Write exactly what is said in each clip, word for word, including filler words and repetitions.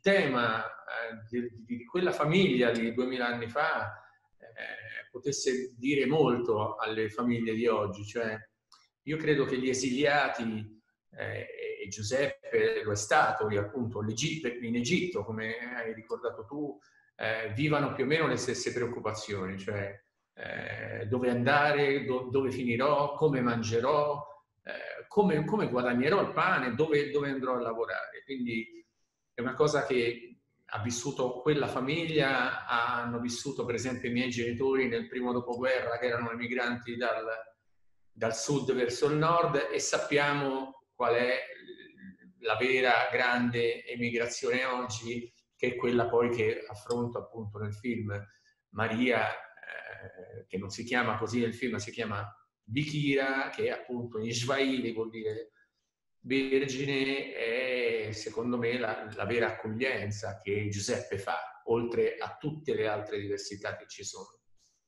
tema eh, di, di quella famiglia di duemila anni fa eh, potesse dire molto alle famiglie di oggi. Cioè, io credo che gli esiliati, eh, e Giuseppe lo è stato lì appunto in Egitto, come hai ricordato tu, eh, vivano più o meno le stesse preoccupazioni, cioè eh, dove andare, do, dove finirò, come mangerò, eh, come, come guadagnerò il pane, dove, dove andrò a lavorare. Quindi è una cosa che ha vissuto quella famiglia, hanno vissuto per esempio i miei genitori nel primo dopoguerra, che erano emigranti dal, dal sud verso il nord, e sappiamo qual è la vera grande emigrazione oggi, che è quella poi che affronto appunto nel film. Maria, eh, che non si chiama così nel film, si chiama Bikira, che appunto in Swahili vuol dire vergine, è secondo me la, la vera accoglienza che Giuseppe fa, oltre a tutte le altre diversità che ci sono.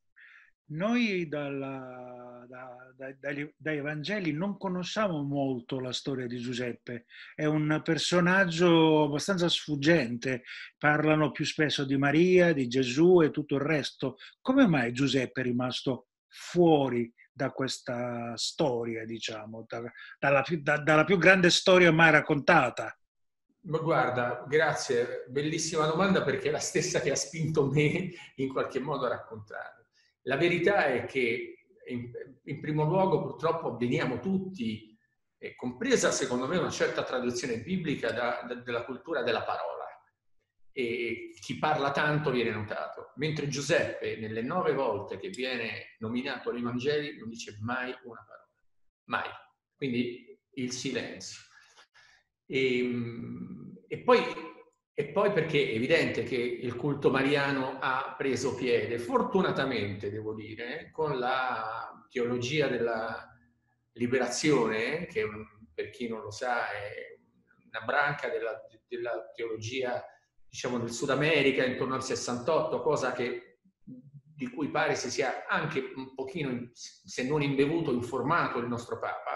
Noi dalla, da, da, dai, dai Vangeli non conosciamo molto la storia di Giuseppe, è un personaggio abbastanza sfuggente, parlano più spesso di Maria, di Gesù e tutto il resto. Come mai Giuseppe è rimasto fuori da questa storia, diciamo, da, dalla, più, da, dalla più grande storia mai raccontata? Ma guarda, grazie, bellissima domanda, perché è la stessa che ha spinto me in qualche modo a raccontare. La verità è che in, in primo luogo purtroppo veniamo tutti, eh, compresa secondo me una certa tradizione biblica, da, da, della cultura della parola, e chi parla tanto viene notato, mentre Giuseppe nelle nove volte che viene nominato nei Vangeli non dice mai una parola, mai, quindi il silenzio. E, e, poi, e poi perché è evidente che il culto mariano ha preso piede, fortunatamente devo dire, con la teologia della liberazione, che per chi non lo sa è una branca della, della teologia, diciamo, del Sud America intorno al sessantotto, cosa che, di cui pare si sia anche un pochino, se non imbevuto, informato il nostro Papa.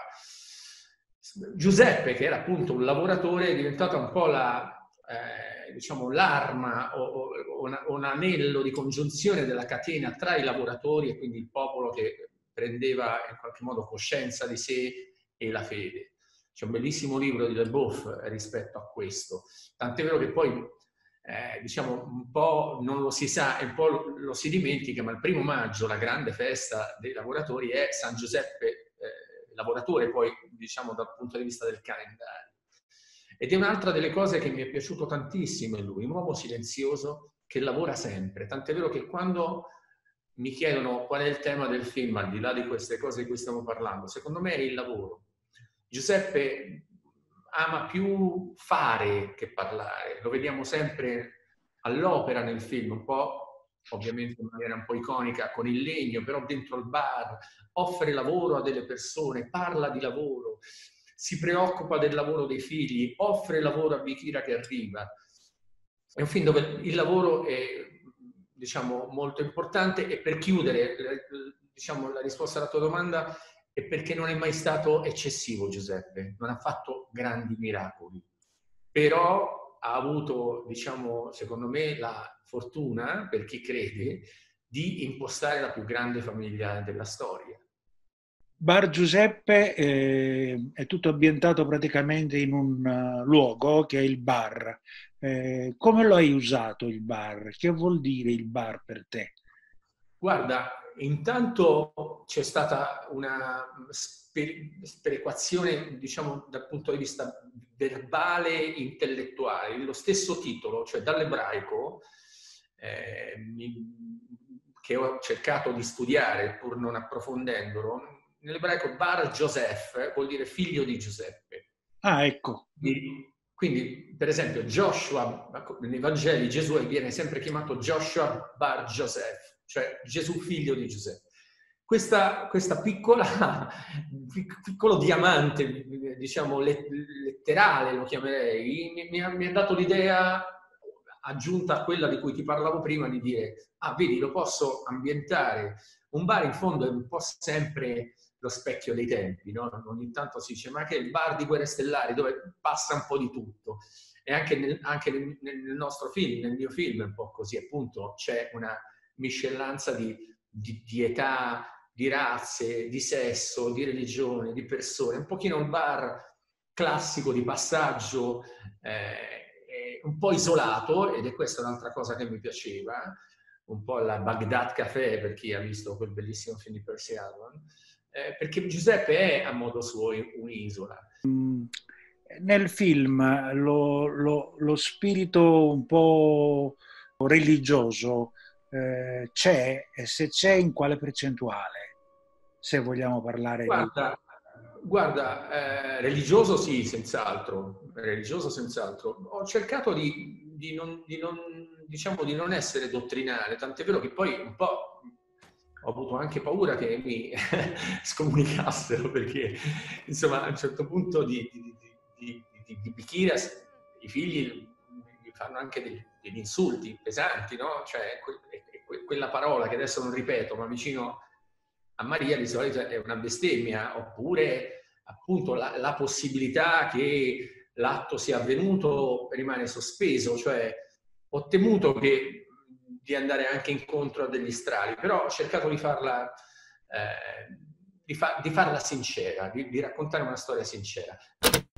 Giuseppe, che era appunto un lavoratore, è diventata un po' la, eh, diciamo, l'arma o, o, o un anello di congiunzione della catena tra i lavoratori e quindi il popolo che prendeva in qualche modo coscienza di sé e la fede. C'è un bellissimo libro di Leboeuf rispetto a questo, tant'è vero che poi eh, diciamo un po' non lo si sa e un po' lo, lo si dimentica, ma il primo maggio la grande festa dei lavoratori è San Giuseppe eh, lavoratore, poi diciamo dal punto di vista del calendario. Ed è un'altra delle cose che mi è piaciuto tantissimo in lui, un uomo silenzioso che lavora sempre, tant'è vero che quando mi chiedono qual è il tema del film, al di là di queste cose di cui stiamo parlando, secondo me è il lavoro. Giuseppe ama più fare che parlare, lo vediamo sempre all'opera nel film, un po' ovviamente in maniera un po' iconica con il legno, però dentro il bar, offre lavoro a delle persone, parla di lavoro, si preoccupa del lavoro dei figli, offre lavoro a Bikira che arriva. È un film dove il lavoro è, diciamo, molto importante. E per chiudere, diciamo, la risposta alla tua domanda è perché non è mai stato eccessivo Giuseppe, non ha fatto grandi miracoli, però ha avuto, diciamo, secondo me, la fortuna, per chi crede, di impostare la più grande famiglia della storia. Bar Giuseppe eh, è tutto ambientato praticamente in un uh, luogo che è il bar. Eh, come lo hai usato il bar? Che vuol dire il bar per te? Guarda, intanto c'è stata una sperequazione, diciamo, dal punto di vista verbale e intellettuale. Lo stesso titolo, cioè dall'ebraico, eh, che ho cercato di studiare pur non approfondendolo, nell'ebraico Bar Joseph vuol dire figlio di Giuseppe. Ah, ecco. Quindi, quindi, per esempio, Joshua, nei Vangeli Gesù viene sempre chiamato Joshua Bar Joseph, cioè Gesù figlio di Giuseppe. Questa, questa piccola, piccolo diamante, diciamo letterale, lo chiamerei, mi, mi, ha, mi ha dato l'idea, aggiunta a quella di cui ti parlavo prima, di dire, ah, vedi, lo posso ambientare. Un bar in fondo è un po' sempre lo specchio dei tempi, no? Ogni tanto si dice, ma che il bar di Guerre Stellari, dove passa un po' di tutto. E anche nel, anche nel, nel nostro film, nel mio film è un po' così, appunto, c'è una miscellanza di, di, di età, di razze, di sesso, di religione, di persone, un pochino un bar classico di passaggio, eh, un po' isolato, ed è questa un'altra cosa che mi piaceva, un po' la Baghdad Café, per chi ha visto quel bellissimo film di Percy Harvon, eh, perché Giuseppe è a modo suo un'isola. Nel film lo, lo, lo spirito un po' religioso eh, c'è, e se c'è in quale percentuale, se vogliamo parlare Guarda, di... guarda eh, religioso sì, senz'altro, religioso senz'altro. Ho cercato di, di, non, di, non, diciamo, di non essere dottrinale, tant'è vero che poi un po' ho avuto anche paura che mi scomunicassero, perché insomma a un certo punto di, di, di, di, di Bikira i figli mi fanno anche degli, degli insulti pesanti, no? Cioè que, que, quella parola che adesso non ripeto, ma vicino a Maria di solito è una bestemmia, oppure appunto la, la possibilità che l'atto sia avvenuto rimane sospeso, cioè ho temuto che, di andare anche incontro a degli strali, però ho cercato di farla, eh, di, fa, di farla sincera, di, di raccontare una storia sincera.